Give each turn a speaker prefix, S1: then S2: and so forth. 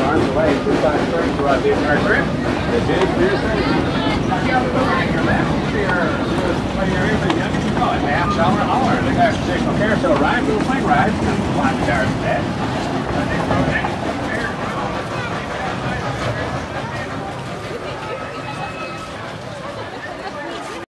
S1: arms away, two-side straight throughout the entire trip. The James Pearson. Yeah, the door on your left. When you're in the half shower holler. The car signal carousel ride, little plane ride. Climb the cars for that.